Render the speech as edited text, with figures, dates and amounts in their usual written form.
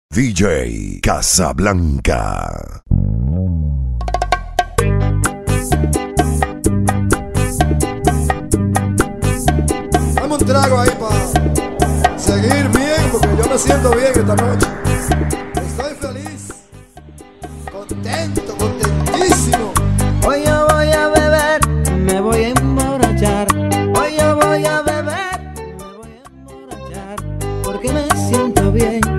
DJ Casablanca. Dame un trago ahí para seguir bien, porque yo me siento bien esta noche. Estoy feliz, contento, contentísimo. Hoy yo voy a beber, me voy a emborrachar. Hoy yo voy a beber, me voy a emborrachar, porque me siento bien.